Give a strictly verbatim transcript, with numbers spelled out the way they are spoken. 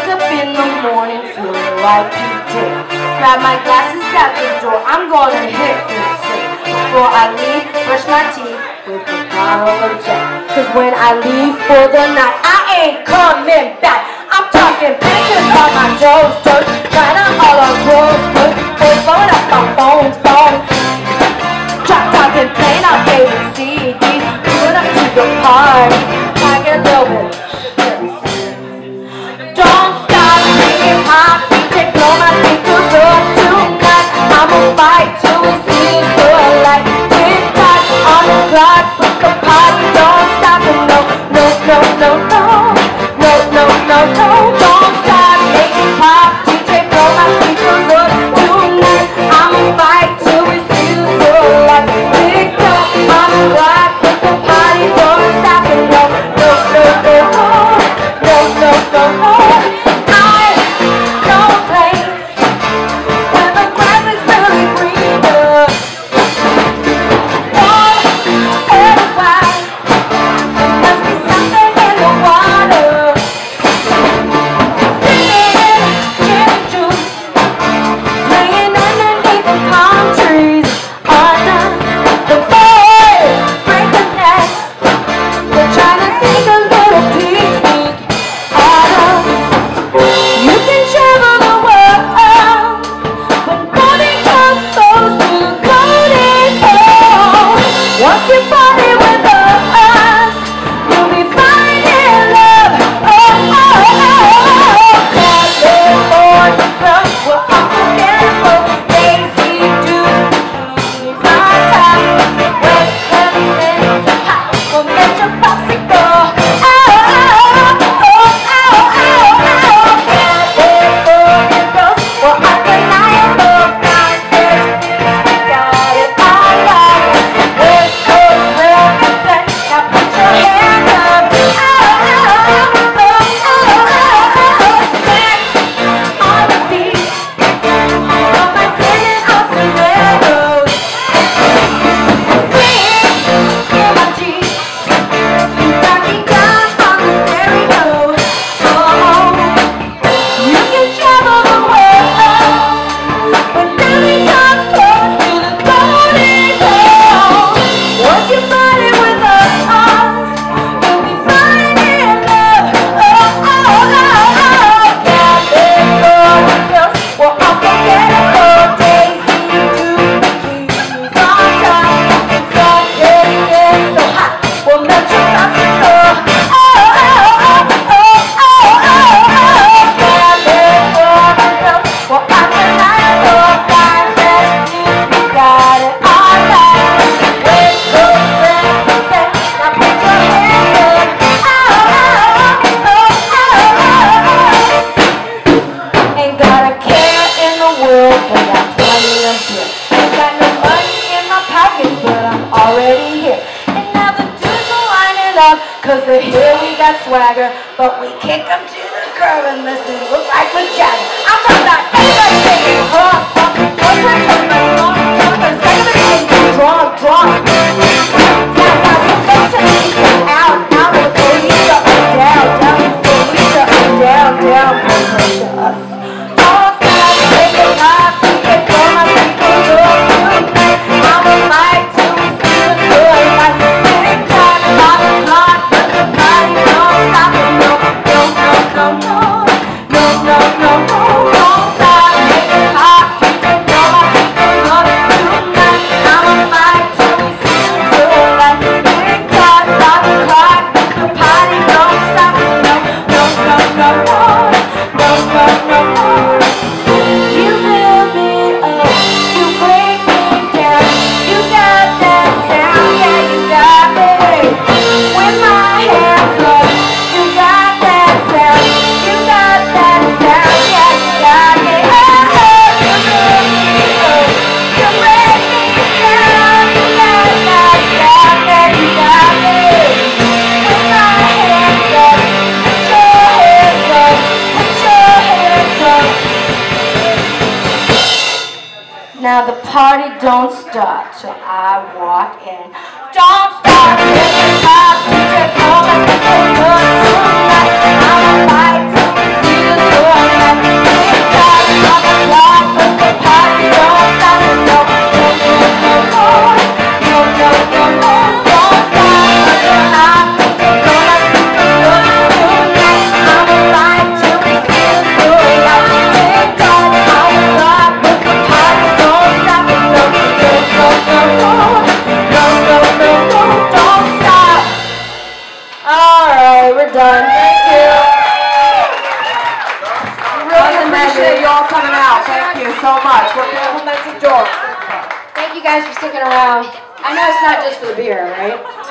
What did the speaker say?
wake up in the morning feeling like you did. Grab my glasses at the door, I'm gonna hit this thing. Before I leave, brush my teeth with a bottle of Jack. Cause when I leave for the night, I ain't coming back. I'm talking pictures on my toes, toes, China all on clothes, clothes, clothes, blowing up my phones, phones. Drop top and playing our favorite C Ds, moving up to the party, I get a little bit. Don't stop singing pop, D J blow my speakers up tonight. I'ma fight till we see the light. Tick tock on the clock, put the party, don't stop and no, no, no, no, no, no, no, no, no. Don't stop making pop, D J blow my speakers up tonight. I'ma fight till we see the light. Tick tock on the clock, put the party, don't stop and no, no, no, no, no, no, no, no. Cause they're here, we got swagger, but we kick them to the curb and listen, look like we're jagging. I'm talking about everybody singing, huh, huh, huh, huh, huh, drunk, drunk. Now, now, you make some people out, out with the police up and down, down, police up and down, down, police up. Don't stop, take it up, take it from my people, look tonight. I'm a fight till we see the good light. Tick tock, on the clock. Now the party don't stop till I walk in. Don't stop till the top, till you come and feel good tonight. I'm a fight till we see the appreciate you all coming out. Thank you so much. We're Compliments of Dorks. Thank you guys for sticking around. I know it's not just for the beer, right?